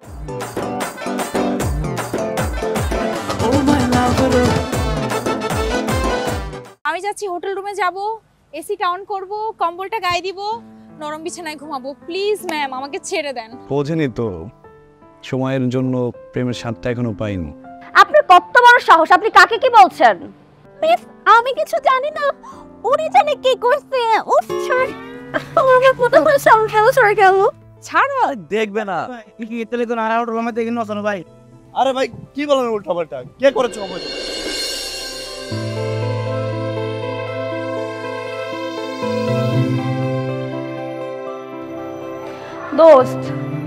আমি যাচ্ছি হোটেল রুমে যাব, এসিটা অন করব, কম্বলটা গায়ে দিব, নরম বিছানায় ঘুমাবো। প্লিজ ম্যাম, আমাকে ছেড়ে দেন। বোঝেনি তো, সময়ের জন্য প্রেমের স্বাদটা এখনো পাইনি। আপনার কত বড় সাহস, আপনি কাকে কি বলছেন? প্লিজ, আমি কিছু জানি না, উনি জানে কি করছে। উফ, ছাড়, আমার মনে হয় সাউন্ড ফেল সরে গেল। ছাড়ো, দেখবে না কি ইতালি তো না আর রুমে দেখি না শোনো ভাই। আরে ভাই কি বলেন উল্টাপাল্টা, কে করেছে কবে? দোস্ত,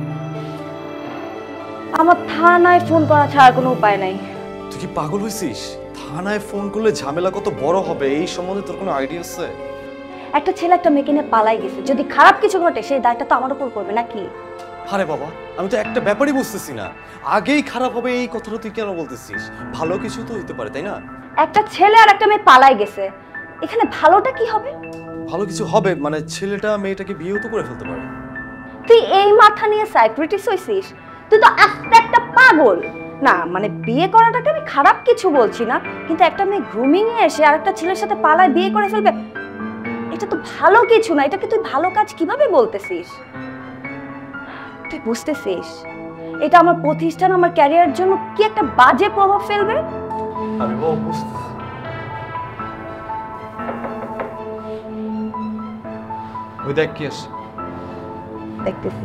আমার থানায় ফোন করা ছাড়া কোনো উপায় নাই। তুই কি পাগল হইছিস? থানায় ফোন করলে ঝামেলা কত বড় হবে এই সম্বন্ধে তোর কোনো আইডিয়া আছে? একটা ছেলে একটা মেয়েকে নিয়ে পালাই গেছে, যদি খারাপ কিছু ঘটে সেই দায়টা তো আমার উপর পড়বে নাকি? আরে বাবা, আমি তো একটা ব্যাপারই বুঝতেছি না, আগেই খারাপ হবে এই কথাটা তুই কেন বলতেছিস? ভালো কিছু তো হইতে পারে, তাই না? একটা ছেলে আর একটা মেয়ে পালাই গেছে, এখানে ভালোটা কি হবে? ভালো কিছু হবে মানে ছেলেটা মেয়েটাকে বিয়েও তো করে ফেলতে পারে। তুই এই মাথা নিয়ে সাইকিয়াট্রিস্ট হইছিস? তুই তো আস্তে একটা পাগল। না মানে বিয়ে করাটাকে আমি খারাপ কিছু বলছি না, কিন্তু একটা মেয়ে গ্রুমিং এ এসে আরেকটা ছেলের সাথে পালায় বিয়ে করে ফেলবে, এটা তো ভালো কিছু না। এটাকে তুই ভালো কাজ কিভাবে বলতেছিস? তুই বুঝতেছিস এটা আমার প্রতিষ্ঠান, আমার ক্যারিয়ারের জন্য কি একটা বাজে প্রভাব ফেলবে? আমি বাবা বুঝতেছি। ওই দেখ কি আসে। দেখতেছি।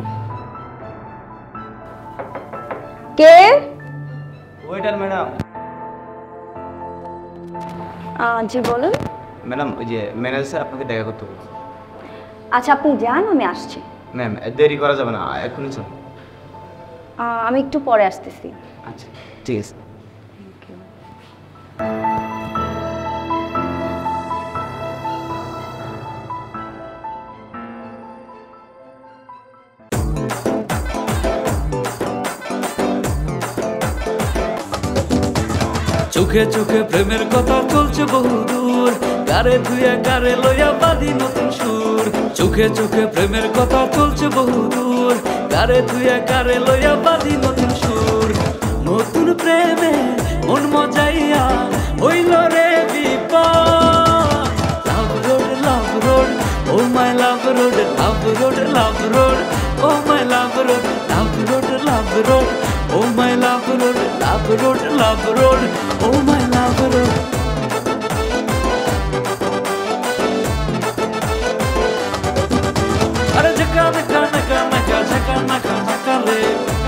কে? Waiter madam. জি বলুন। ম্যাডাম ওই যে ম্যানেজার স্যার আপনাকে দেখা করতে বলছে। আচ্ছা আপনি যান, আমি আসছি। ম্যাম দেরি করা যাবে না, এখনই চল। আমি একটু পরে আসতেছি। আচ্ছা ঠিক আছে। চোখে চোখে প্রেমের কথা চলছে বহুদূর, গারে ধুয়ে গারে লইয়া বাঁধি নতুন সুর। চোখে চোখে প্রেমের কথা চলছে বহুদূর, গারে ধুয়ে গারে লইয়া বাঁধি নতুন সুর। নতুন প্রেমে মন মজাইয়া হইল রে বিপদ। Love road oh my love road, love road oh my love road, love road oh my love road, love road oh my love road. আরে ঝকা নকা নকা নকা ঝকা নকা নকা রে।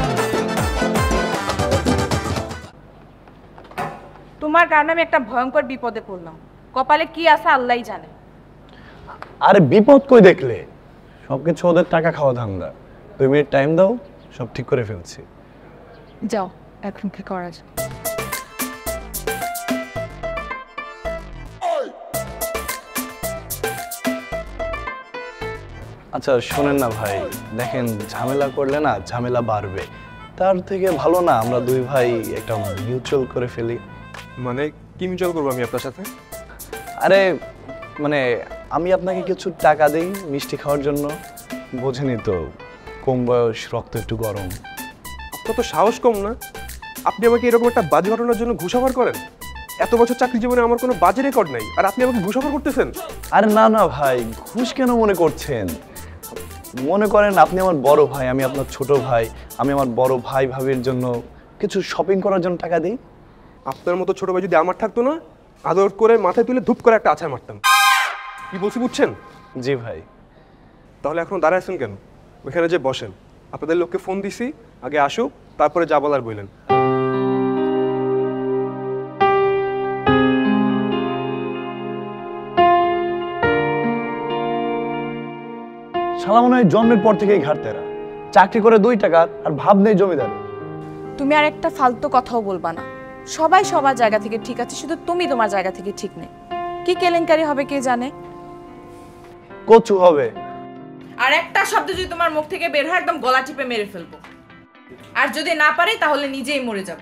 তোমার কারণে আমি একটা ভয়ঙ্কর বিপদে পড়লাম, কপালে কি আছে আল্লাহই জানে। আরে বিপদ কই দেখলে? সবকিছু ওদের টাকা খাওয়া ধান্দা। 2 মিনিট টাইম দাও, সব ঠিক করে ফেলছি। যাও, এখন কি করা যায়? আচ্ছা শোনেন না ভাই, দেখেন ঝামেলা করলে না ঝামেলা বাড়বে, তার থেকে ভালো না আমরা 2 ভাই একটা মিউচুয়াল করে ফেলি। মানে কি মিউচুয়াল করবো আমি আপনার সাথে? আরে মানে আমি আপনাকে কিছু টাকা দিই মিষ্টি খাওয়ার জন্য, বোঝেনি তো কম বয়স, রক্ত একটু গরম। আপনার তো সাহস কম না, আপনি আমাকে এরকম একটা বাজে ঘটনার জন্য ঘুষ অফার করেন? এত বছর চাকরি জীবনে আমার কোনো বাজে রেকর্ড নাই, আর আপনি আমাকে ঘুষ অফার করতেছেন? আরে না না ভাই, ঘুষ কেন মনে করছেন? মনে করেন আপনি আমার বড় ভাই, আমি আপনার ছোট ভাই, আমি আমার বড় ভাই ভাবির জন্য কিছু শপিং করার জন্য টাকা দিই। আপনার মতো ছোট ভাই যদি আমার থাকতো না, আদর করে মাথায় তুলে ধূপ করে একটা আছাড় মারতাম। কি বলছি বুঝছেন? জি ভাই। তাহলে এখন দাঁড়ায় আছেন কেন? ওইখানে যে বসেন, আপনাদের লোককে ফোন দিছি, আগে আসুক, তারপরে যা বলার বললেন। শালা মনে হয় জন্মের পর থেকেই ঘাটতেরা, চাকরি করে 2 টাকার আর ভাব নেই জমিদার। তুমি আর একটা ফালতু কথাও বলবা না, সবাই সবার জায়গা থেকে ঠিক আছে, শুধু তুমি তোমার জায়গা থেকে ঠিক নেই। কি কেলেঙ্কারি হবে কে জানে? কচু হবে। আর একটা শব্দ যদি তোমার মুখ থেকে বের হয়, একদম গলা টিপে মেরে ফেলবো, আর যদি না পারে তাহলে নিজেই মরে যাব।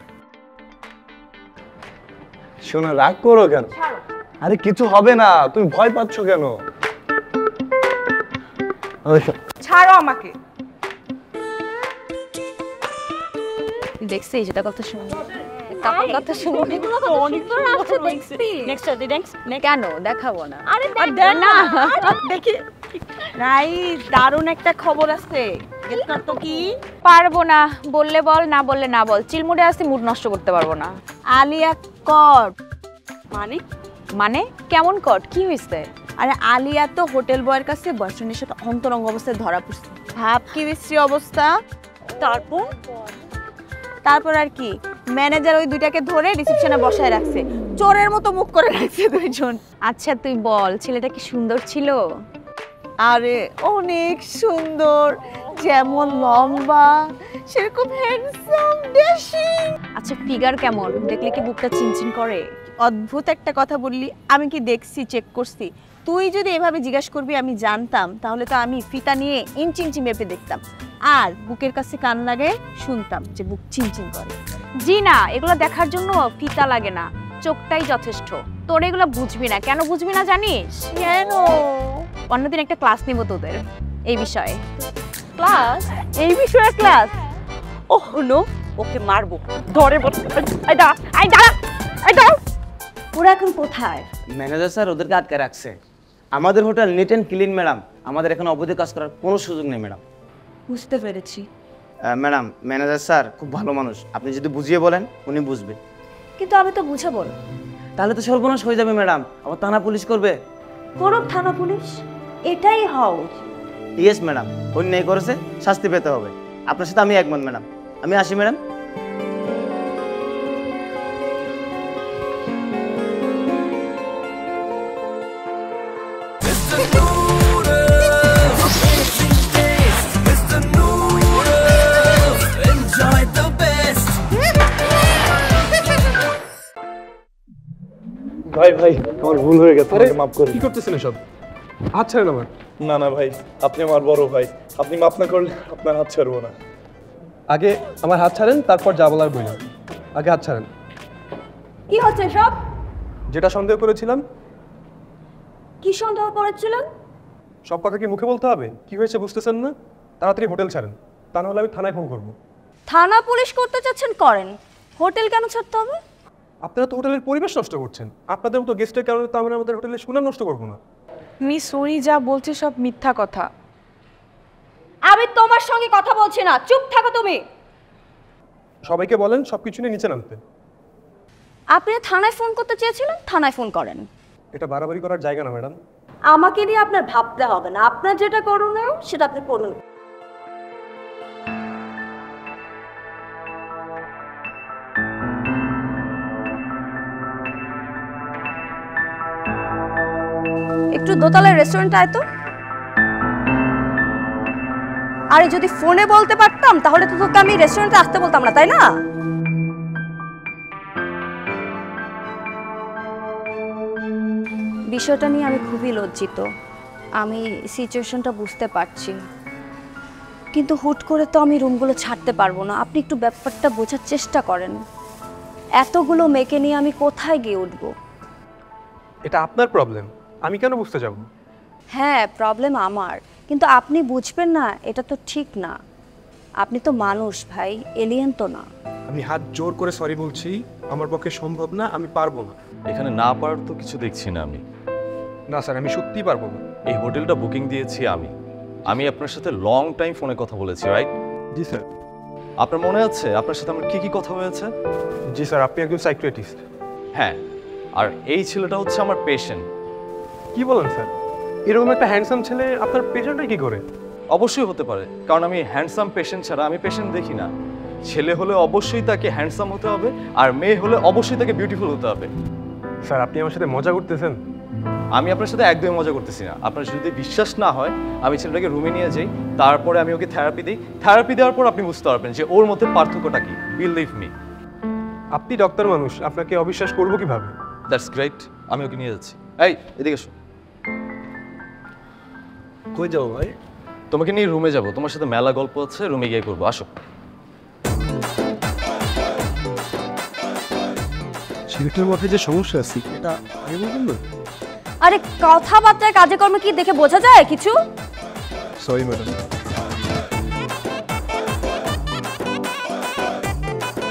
শোনো, রাগ করো কেন? আরে কিছু হবে না, তুমি ভয় পাচ্ছ কেন? ছাড়ো আমাকে। দেখছিস এটা কত সুন্দর কাপড় কত সুন্দর এগুলো তো অনেক আছে দেখছি নেক্সট কেন দেখাবো না আরে না দেখি নাইস দারুণ একটা খবর আছে গেটটা তো কি পারবো না, বললে বল, না বললে না বল। চিলমুড়ে আসি, মুড নষ্ট করতে পারবো না। আলিয়া কট মানে মানে কেমন কট, কি হয়েছে? আরে আলিয়া তো হোটেল বয়ের কাছে বয়ফ্রেন্ডের সাথে অন্তরঙ্গ অবস্থায় ধরা পড়ছে। ভাব কি বিশ্রী অবস্থা। তারপর আর কি ম্যানেজার ওই দুইটাকে ধরে রিসেপশনে বসায় রাখছে, চোরের মতো মুখ করে রাখছে দুইজন। আচ্ছা তুই বল, ছেলেটা কি সুন্দর ছিল? আরে অনেক সুন্দর, যেমন লম্বা সেরকম হ্যান্ডসাম ড্যাশিং। আচ্ছা ফিগার কেমন, দেখলে কি বুকটা চিনচিন করে? অদ্ভুত একটা কথা বললি, আমি কি দেখছি, চেক করছি? তুই যদি এভাবে জিজ্ঞাসা করবি আমি জানতাম, তাহলে তো আমি ফিতা নিয়ে ইঞ্চি ইঞ্চি মেপে দেখতাম, আর বুকের কাছে কান লাগে শুনতাম যে বুক চিনচিন করে। জি না, এগুলো দেখার জন্য ফিতা লাগে না, চোখটাই যথেষ্ট। তোর এগুলো বুঝবি না, কেন বুঝবি না জানিস? কেন? অন্যদিন একটা ক্লাস নিব তোদের এই বিষয়ে। ক্লাস? এই বিষয়ে ক্লাস? ওহ নো, ওকে মারবো, ধরে বসে। ওরা এখন কোথায়? ম্যানেজার স্যার ওদেরকে আটকে রাখছে। আমাদের hotel neat and clean madam, আমাদের এখানে অবৈধ কাজ করার কোনো সুযোগ নেই ম্যাডাম। বুঝতে পেরেছি। ম্যাডাম, ম্যানেজার স্যার খুব ভালো মানুষ, আপনি যদি বুঝিয়ে বলেন উনি বুঝবে। কিন্তু আমি তো বুঝাবো না। তাহলে তো সর্বনাশ হয়ে যাবে ম্যাডাম, আবার থানা পুলিশ করবে। করুক থানা পুলিশ, এটাই হও। ইয়েস ম্যাডাম, অন্যায় করেছে শাস্তি পেতে হবে। আপনার সাথে আমি একমত ম্যাডাম, আমি আসি ম্যাডাম। ভাই ভাই আমার ভুল হয়ে গেছে, আমাকে মাফ করে কি করতেছেন এসব? হাত ছাড়েন আমার। না না ভাই, আপনি আমার বড় ভাই, আপনি মাফ না করলে আপনার হাত ছাড়বো না। আগে আমার হাত ছাড়েন, তারপর যা বলার বললেন। আগে হাত ছাড়েন। কি হচ্ছে সব? যেটা সন্দেহ করেছিলাম। কি সন্দেহ করেছিলেন? সব কথা কি মুখে বলতে হবে? কি হয়েছে বুঝতেছেন না? তাড়াতাড়ি হোটেল ছাড়েন, তা নাহলে আমি থানায় ফোন করবো। থানা পুলিশ করতে চাচ্ছেন করেন, হোটেল কেন ছাড়তে হবে? আপনারা তো হোটেলের পরিবেশ নষ্ট করছেন। আপনাদের মতো গেস্টের কারণে তো আমরা আমাদের হোটেলের সুনাম নষ্ট করবো না। মিস সরি, যা বলছে সব মিথ্যা কথা। আমি তোমার সঙ্গে কথা বলছি না, চুপ থাকো তুমি। সবাইকে বলেন সবকিছু নিয়ে নিচে নামতে। আপনি থানায় ফোন করতে চেয়েছিলেন, থানায় ফোন করেন। এটা বাড়াবাড়ি করার জায়গা না ম্যাডাম। আমাকে নিয়ে আপনার ভাবতে হবে না, আপনার যেটা করণীয় সেটা আপনি করুন। একটু দোতলার রেস্টুরেন্টে আয় তো। আরে যদি ফোনে বলতে পারতাম তাহলে তো তোকে আমি রেস্টুরেন্টে আসতে বলতাম না, তাই না? বিষয়টা নিয়ে আমি খুবই লজ্জিত। আমি সিচুয়েশনটা বুঝতে পারছি, কিন্তু হুট করে তো আমি রুমগুলো ছাড়তে পারবো না। আপনি একটু ব্যাপারটা বোঝার চেষ্টা করেন। এতগুলো মেয়েকে নিয়ে আমি কোথায় গিয়ে উঠবো? এটা আপনার প্রবলেম, আমি কেন বুঝতে যাব? হ্যাঁ প্রবলেম আমার, কিন্তু আপনি বুঝবেন না, এটা তো ঠিক না। আপনি তো মানুষ ভাই, এলিয়েন তো না। আমি হাত জোর করে সরি বলছি, আমার পক্ষে সম্ভব না, আমি পারবো না। এখানে না পারার তো কিছু দেখছি না আমি। না স্যার, আমি সত্যিই পারবো না। এই হোটেলটা বুকিং দিয়েছি আমি আপনার সাথে লং টাইম ফোনে কথা বলেছি, রাইট? জি স্যার। আপনার মনে আছে আপনার সাথে আমার কি কথা হয়েছে? জি স্যার, আপনি একজন সাইকিয়াট্রিস্ট। হ্যাঁ, আর এই ছেলেটা হচ্ছে আমার পেশেন্ট। কি বলেন স্যার? এরকম একটা হ্যান্ডসাম ছেলে আপনার পেশেন্টটা কি করে? অবশ্যই হতে পারে, কারণ আমি হ্যান্ডসাম পেশেন্ট ছাড়া আমি পেশেন্ট দেখি না। ছেলে হলে অবশ্যই তাকে হ্যান্ডসাম হতে হবে, আর মেয়ে হলে অবশ্যই তাকে বিউটিফুল হতে হবে। স্যার আপনি আমার সাথে মজা করতেছেন? আমি আপনার সাথে একদমই মজা করতেছি না। আপনার যদি বিশ্বাস না হয় আমি ছেলেটাকে রুমে নিয়ে যাই, তারপরে আমি ওকে থেরাপি দিই। থেরাপি দেওয়ার পর আপনি বুঝতে পারবেন যে ওর মধ্যে পার্থক্যটা কি। Believe me. আপনি ডক্টর মানুষ, আপনাকে অবিশ্বাস করবো কিভাবে? দ্যাটস গ্রেট, আমি ওকে নিয়ে যাচ্ছি। এই এদিকে এসো। কই যাবো ভাই? তোমাকে নিয়ে রুমে যাবো, তোমার সাথে মেলা গল্প আছে, রুমে গিয়ে করবো। আসো। সিগারেটের মধ্যে যে সমস্যা আছে এটা আগে বলবেন না? আরে কথাবার্তায় কাজে কর্মে কি দেখে বোঝা যায় কিছু? Sorry madam.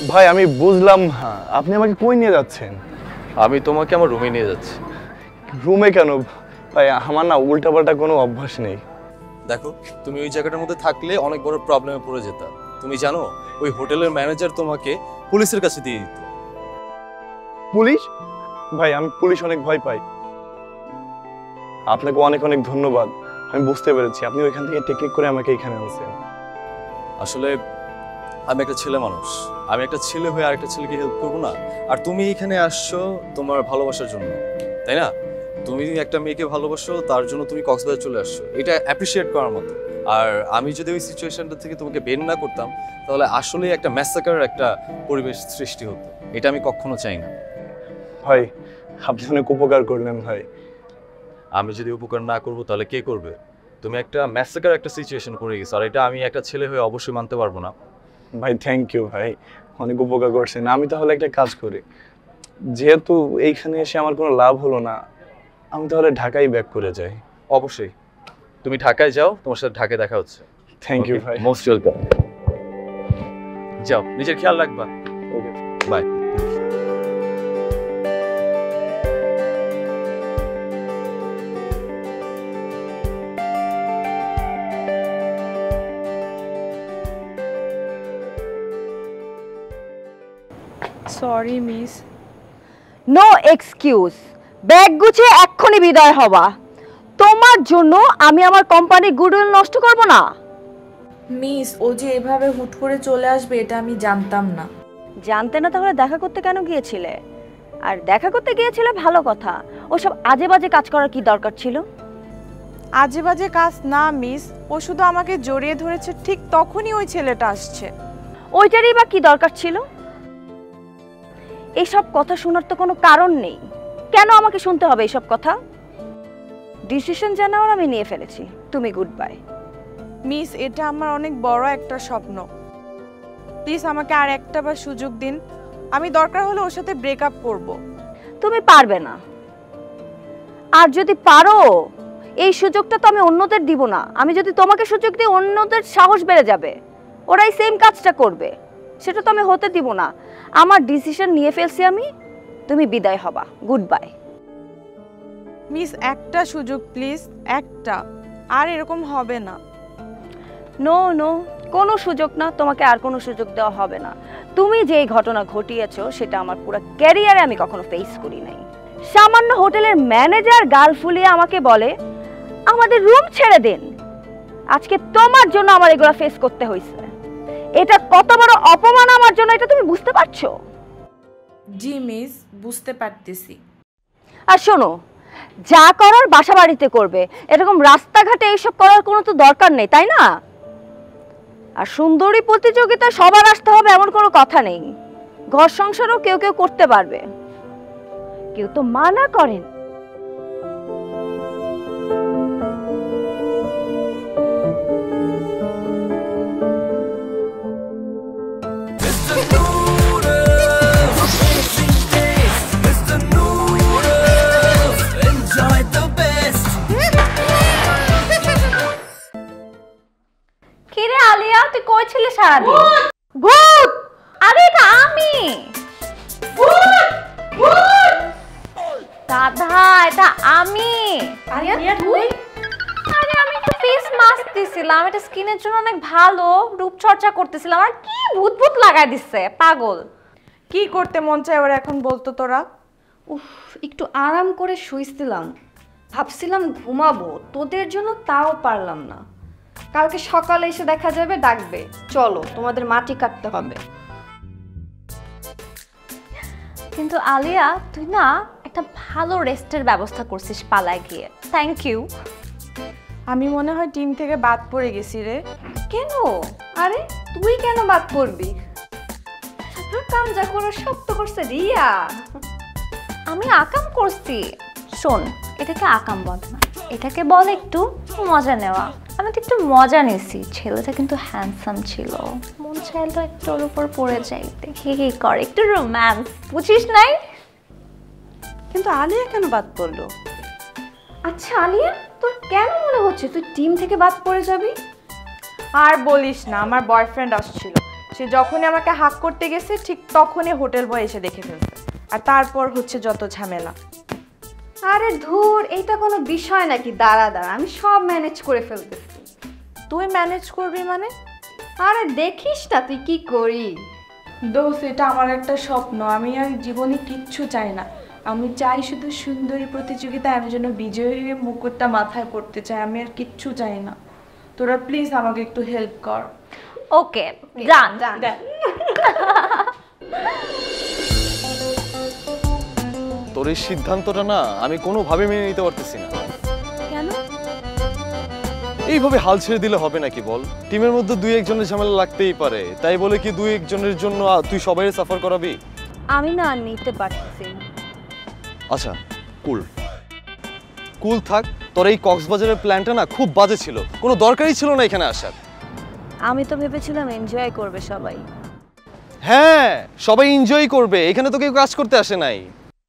ভাই আমি বুঝলাম না, আপনি আমাকে কই নিয়ে যাচ্ছেন? আমি তোমাকে আমার রুমে নিয়ে যাচ্ছি। রুমে কেন ভাই? আমার না উল্টাপাল্টা কোনো অভ্যাস নেই। দেখো, তুমি ওই জায়গাটার মধ্যে থাকলে অনেক বড় প্রবলেমে পড়ে যেত। তুমি জানো ওই হোটেলের ম্যানেজার তোমাকে পুলিশের কাছে দিয়ে দিত। পুলিশ? ভাই আমি পুলিশ অনেক ভয় পাই। আপনাকে অনেক অনেক ধন্যবাদ, আমি বুঝতে পেরেছি আপনি ওইখান থেকে টেকনিক করে আমাকে এখানে আনছেন। আসলে আমি একটা ছেলে মানুষ, আমি একটা ছেলে হয়ে আরেকটা ছেলেকে হেল্প করবো না? আর তুমি এখানে আসছো তোমার ভালোবাসার জন্য, তাই না? তুমি একটা মেয়েকে ভালোবাসো, তার জন্য তুমি কক্সবাজার চলে আসছো, এটা অ্যাপ্রিসিয়েট করার মতো। আর আমি যদি ওই সিচুয়েশনটা থেকে তোমাকে বের না করতাম, তাহলে আসলেই একটা ম্যাসাকারের একটা পরিবেশ সৃষ্টি হতো। এটা আমি কখনো চাই না। ভাই আপনি অনেক উপকার করলেন ভাই। আমি যদি উপকার না করবো তাহলে কে করবে? তুমি একটা ম্যাসাকার একটা সিচুয়েশন করে গেছো, আর এটা আমি একটা ছেলে হয়ে অবশ্যই মানতে পারবো না। ভাই থ্যাংক ইউ ভাই, অনেক উপকার করছেন। আমি তাহলে একটা কাজ করি, যেহেতু এইখানে এসে আমার কোনো লাভ হলো না, আমি তাহলে ঢাকায় ব্যাক করে যাই। অবশ্যই তুমি ঢাকায় যাও, তোমার সাথে ঢাকায় দেখা হচ্ছে। থ্যাংক ইউ ভাই। Most welcome. যাও, নিজের খেয়াল রাখবা। Okay bye. Sorry miss. No excuse, bag গুছিয়ে এক্ষুনি বিদায় হবা। তোমার জন্য আমি আমার কোম্পানির গুডউইল নষ্ট করব না। মিস, ও যে এভাবে হুট করে চলে আসবে এটা আমি জানতাম না। জানতে না তাহলে দেখা করতে কেন গিয়েছিলে? আর দেখা করতে গিয়েছিলে ভালো কথা, ওসব আজে বাজে কাজ করার কি দরকার ছিল? আজে বাজে কাজ না মিস, ও শুধু আমাকে জড়িয়ে ধরেছে, ঠিক তখনই ওই ছেলেটা আসছে। ওইটারই বা কি দরকার ছিল? এইসব কথা শোনার তো কোনো কারণ নেই। কেন আমাকে শুনতে হবে এইসব কথা? ডিসিশন জানাওয়ার আমি নিয়ে ফেলেছি, তুমি গুড বাই। মিস, এটা আমার অনেক বড় একটা স্বপ্ন, প্লিজ আমাকে আর একটা বার সুযোগ দিন। আমি দরকার হলে ওর সাথে ব্রেকআপ করব। তুমি পারবে না, আর যদি পারো এই সুযোগটা তো আমি অন্যদের দিব না। আমি যদি তোমাকে সুযোগ দিই অন্যদের সাহস বেড়ে যাবে, ওরাই সেম কাজটা করবে, সেটা তো আমি হতে দিব না। আমার ডিসিশন নিয়ে ফেলছি আমি, তুমি বিদায় হবা, গুড বাই। মিস, একটা সুযোগ প্লিজ, একটা, আর এরকম হবে না। নো নো, কোনো সুযোগ না, তোমাকে আর কোনো সুযোগ দেওয়া হবে না। তুমি যেই ঘটনা ঘটিয়েছো সেটা আমার পুরো ক্যারিয়ারে আমি কখনো ফেস করি নাই। সামান্য হোটেলের ম্যানেজার গাল ফুলিয়ে আমাকে বলে আমাদের রুম ছেড়ে দিন। আজকে তোমার জন্য আমার এগুলো ফেস করতে হয়েছে। এটা কত বড় অপমান আমার জন্য, এটা তুমি বুঝতে পারছো? জি মিস, বুঝতে পারতেছি। আর শোনো, যা করার বাসা বাড়িতে করবে, এরকম রাস্তাঘাটে এইসব করার কোনো তো দরকার নেই, তাই না? আর সুন্দরী প্রতিযোগিতা সবার আসতে হবে এমন কোনো কথা নেই। ঘর সংসারও কেউ কেউ করতে পারবে, কেউ তো মানা করেন। কিরে আলিয়া, তুই কই ছিলি সারাদিন? ভূত! আরে এটা আমি। দাদা এটা আমি। আলিয়া তুই? আরে আমি একটু ফেস মাস্ক দিছিলাম, এটা স্কিনের জন্য অনেক ভালো, রূপচর্চা করতেছিলাম। আর কি ভূত ভূত লাগাই দিচ্ছে, পাগল। কি করতে মন চায় ওরা এখন বলতো তোরা? উফ, একটু আরাম করে শুইছিলাম, ভাবছিলাম ঘুমাবো, তোদের জন্য তাও পারলাম না। কালকে সকালে এসে দেখা যাবে, ডাকবে চলো তোমাদের মাটি কাটতে হবে। কিন্তু আলিয়া তুই না একটা ভালো রেস্টের ব্যবস্থা করছিস পালায় গিয়ে, থ্যাংক ইউ। আমি মনে হয় টিম থেকে বাদ পড়ে গেছি রে। কেন? আরে তুই কেন বাদ পড়বি? কাম যা করে সব তো করছে রিয়া। আমি আকাম করছি? শোন, এটাকে আকাম বল না, এটাকে বল একটু মজা নেওয়া। আমি তো একটু মজা নিছি, ছেলেটা কিন্তু হ্যান্ডসাম ছিল, মন চাইলো একটু ওর উপর পড়ে যাইতে, হি হি কর, একটু রোম্যান্স, বুঝিস নাই? কিন্তু আলিয়া কেন বাদ পড়লো? আচ্ছা আলিয়া, তোর কেন মনে হচ্ছে তুই টিম থেকে বাদ পড়ে যাবি? আর বলিস না, আমার বয়ফ্রেন্ড আসছিল, সে যখনই আমাকে হাক করতে গেছে ঠিক তখনই হোটেল বয় এসে দেখে ফেলছে, আর তারপর হচ্ছে যত ঝামেলা। আরে ধুর, এইটা কোনো বিষয় নাকি? দাঁড়া দাঁড়া, আমি সব ম্যানেজ করে ফেলতেছি। তুই ম্যানেজ করবি মানে? আরে দেখিস না তুই কি করি। দোস্ত, এটা আমার একটা স্বপ্ন, আমি আর জীবনে কিচ্ছু চাই না। আমি চাই শুধু সুন্দরী প্রতিযোগিতায় আমি যেন বিজয়ী হয়ে মুকুটটা মাথায় পড়তে চাই, আমি আর কিচ্ছু চাই না। তোরা প্লিজ আমাকে একটু হেল্প কর। ওকে ডান। তোর এই সিদ্ধান্তটা না আমি কোনোভাবে মেনে নিতে পারতেছি না। কেন? এইভাবে হাল ছেড়ে দিলে হবে নাকি বল? টিমের মধ্যে দুই একজনের ঝামেলা লাগতেই পারে, তাই বলে কি দুই একজনের জন্য তুই সবাই সাফার করাবি? আমি না নিতে পারছি না। আচ্ছা কুল কুল থাক। তোর এই কক্সবাজারের প্ল্যানটা না খুব বাজে ছিল, কোনো দরকারই ছিল না এখানে আসার। আমি তো ভেবেছিলাম এনজয় করবে সবাই। হ্যাঁ, সবাই এনজয় করবে, এখানে তো কেউ কাজ করতে আসে নাই।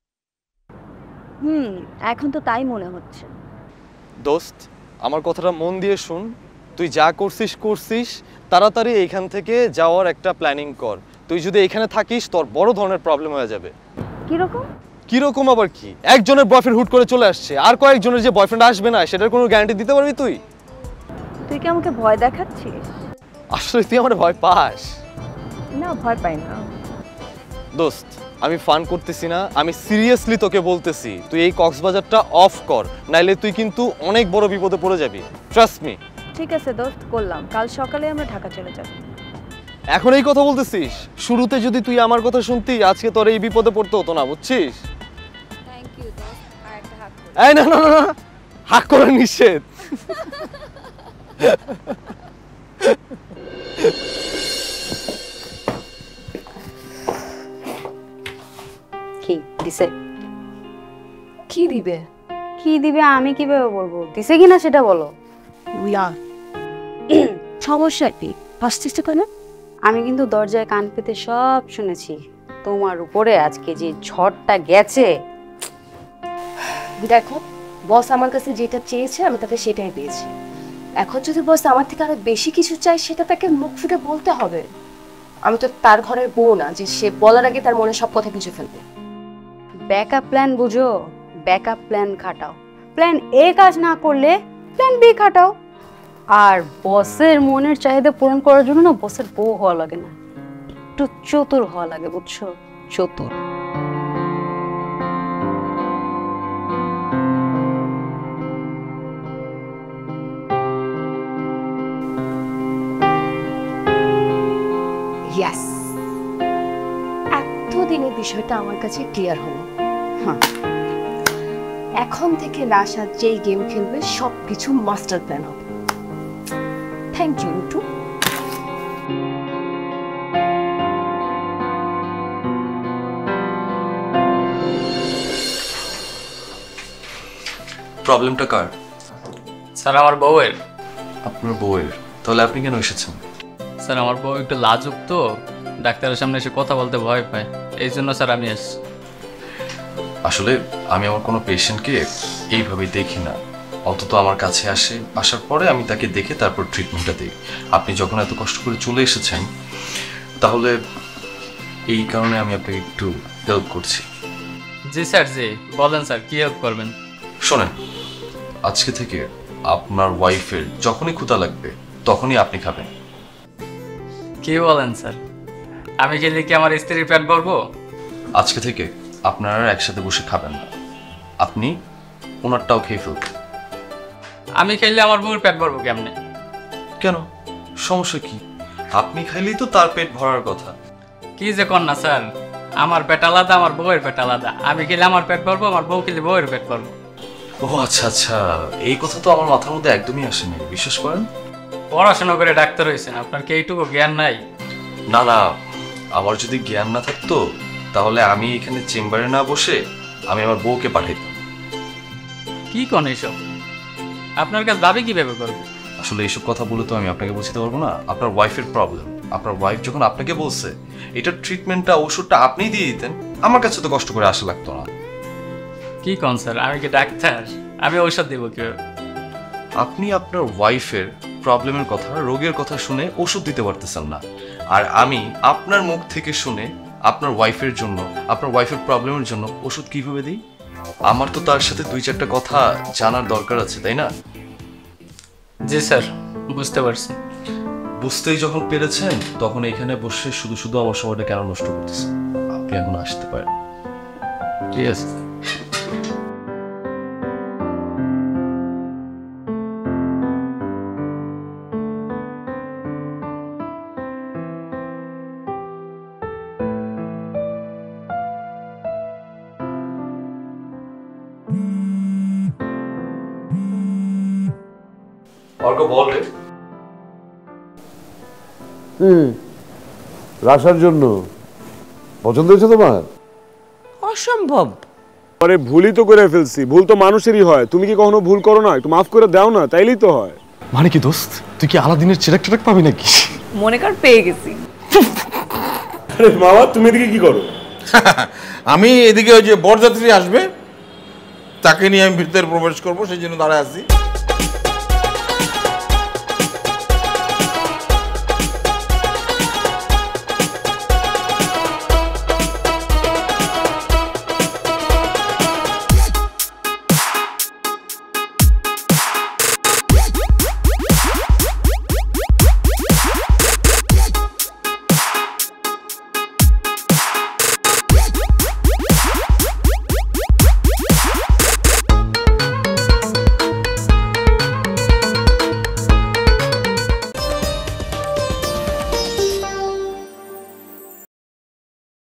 এখন তো তাই মনে হচ্ছে। দোস্ত, আমার কথাটা মন দিয়ে শুন। তুই যা করছিস তাড়াতাড়ি এইখান থেকে যাওয়ার একটা প্ল্যানিং কর। তুই যদি এখানে থাকিস তোর বড় ধরনের প্রবলেম হয়ে যাবে। কিরকম? কিরকম আবার কি? একজনের বয়ফ্রেন্ড হুট করে চলে আসছে, আর কয়েকজনের যে বয়ফ্রেন্ড আসবে না সেটার কোনো গ্যারান্টি দিতে পারবি তুই? তুই কি আমাকে ভয় দেখাচ্ছিস? আসলে তুই আমার ভয় পাস? না, ভয় পাই না। দোস্ত, আমি ফান করতেছি না, আমি সিরিয়াসলি তোকে বলতেছি তুই এই কক্সবাজারটা অফ কর, নাইলে তুই কিন্তু অনেক বড় বিপদে পড়ে যাবি। Trust me. ঠিক আছে দোস্ত, করলাম। কাল সকালে আমরা ঢাকা চলে যাব। এখন এই কথা বলতেছিস? শুরুতে যদি তুই আমার কথা শুনতি আজকে তোর এই বিপদে পড়তে হতো না, বুঝছিস? থ্যাংক ইউ দোস্ত। আর একটা হাত। এই না না না, হাক করা নিষেধ। কি দিছে? কি দিবে? কি দিবে আমি কিভাবে বলবো? দিছে কিনা সেটা বলো। সমস্যা কি? হাসছিস কেন? আমি কিন্তু দরজায় কান পেতে সব শুনেছি। তোমার উপরে আজকে যে ঝড়টা গেছে। দেখো, বস আমার কাছে যেটা চেয়েছে আমি তাকে সেটাই দিয়েছি। এখন যদি বস আমার থেকে আরো বেশি কিছু চাই সেটা তাকে মুখ ফুটে বলতে হবে। আমি তো তার ঘরের বউ না যে সে বলার আগে তার মনে সব কথা বুঝে ফেলবে। ব্যাকআপ প্ল্যান বুঝো, ব্যাকআপ প্ল্যান খাটাও। প্ল্যান এ কাজ না করলে প্ল্যান বি খাটাও। আর বসের মনের চাহিদা পূরণ করার জন্য না বসের বউ হওয়া লাগে না, একটু চতুর হওয়া লাগে, বুঝছো? চতুর। ইয়েস, এতদিনের বিষয়টা আমার কাছে ক্লিয়ার হলো। হ্যাঁ, এখন থেকে রাশাদ যেই গেম খেলবে সবকিছু মাস্টার প্ল্যান হবে। Thank you too. প্রবলেমটা কার? স্যার আমার বউয়ের। আপনার বউয়ের? তাহলে আপনি কেন এসেছেন? স্যার আমার বউ একটু লাজুক তো, ডাক্তারের সামনে এসে কথা বলতে ভয় পায়, এই জন্য স্যার আমি এসেছি। আসলে আমি আমার কোনো পেশেন্টকে এইভাবেই দেখি না, অন্তত আমার কাছে আসার পরে আমি তাকে দেখে তারপর ট্রিটমেন্টটা দিই। আপনি যখন এত কষ্ট করে চলে এসেছেন তাহলে এই কারণে আমি আপনাকে একটু হেল্প করছি। জি স্যার, জি বলেন স্যার, কি হেল্প করবেন? শোনেন, আজকে থেকে আপনার ওয়াইফের যখনই ক্ষুধা লাগবে তখনই আপনি খাবেন। কি বলেন স্যার? আমি খেলে কি আমার স্ত্রীর পেট ভরবো? আজকে থেকে আপনারা একসাথে বসে খাবেন না, আপনি ওনারটাও খেয়ে ফেলবেন। আমি খেলে আমার বউর পেট ভরবো কেমনে? কেন, সমস্যা কি? আপনি খাইলেই তো তার পেট ভরার কথা। কি যে কর না স্যার, আমার পেট আলাদা, আমার বউয়ের পেট আলাদা। আমি খেলে আমার পেট ভরবো, আমার বউ খেলে বউয়ের পেট ভরবো। ও আচ্ছা আচ্ছা, এই কথা তো আমার মাথার মধ্যে একদমই আসেনি, বিশ্বাস করেন। পড়াশোনা করে ডাক্তার হয়েছেন, আপনার কি এইটুকু জ্ঞান নাই? না না, আমার যদি জ্ঞান না থাকতো তাহলে আমি এখানে চেম্বারে না বসে আমি আমার বউকে পাঠাইতাম। কি কোন এইসব? আপনার কাছে দাবি কিভাবে করবে? আসলে এইসব কথা বলে তো আমি আপনাকে বোঝাতে পারবো না। আপনার ওয়াইফের প্রবলেম, আপনার ওয়াইফ যখন আপনাকে বলছে এটার ট্রিটমেন্টটা ওষুধটা আপনিই দিয়ে দিতেন, আমার কাছে তো কষ্ট করে আসা লাগতো না। কি কোন স্যার, আমি কি ডাক্তার? আমি ঔষধ দেবো কিভাবে? আপনি আপনার ওয়াইফের প্রবলেমের কথা, রোগের কথা শুনে ওষুধ দিতে পারতেছেন না, আর আমি আপনার মুখ থেকে শুনে আপনার ওয়াইফের জন্য, আপনার ওয়াইফের প্রবলেমের জন্য ওষুধ কিভাবে দিই? আমার তো তার সাথে 2-4টা কথা জানার দরকার আছে, তাই না? জি স্যার, বুঝতে পারছি। বুঝতেই যখন পেরেছেন তখন এখানে বসে শুধু শুধু আমার সময়টা কেন নষ্ট করতেছেন? আপনি এখন আসতে পারেন। ঠিক আছে। অর্ক বল রে। রাশার জন্য পছন্দ হয়েছে তোমার? অসম্ভব। আরে ভুলই তো করে ফেলছি, ভুল তো মানুষেরই হয়। তুমি কি কখনো ভুল করো না? একটু মাফ করে দাও না, তাইলেই তো হয়। মানে কি দোস্ত, তুই কি আলাদিনের চেরাক টেরাক পাবি নাকি? মনে কর পেয়ে গেছি। আরে বাবা, তুমি এদিকে কি করো? আমি এদিকে ওই যে বরযাত্রী আসবে, তাকে নিয়ে আমি ভিতরে প্রবেশ করবো, সেই জন্য দাঁড়ায় আছি।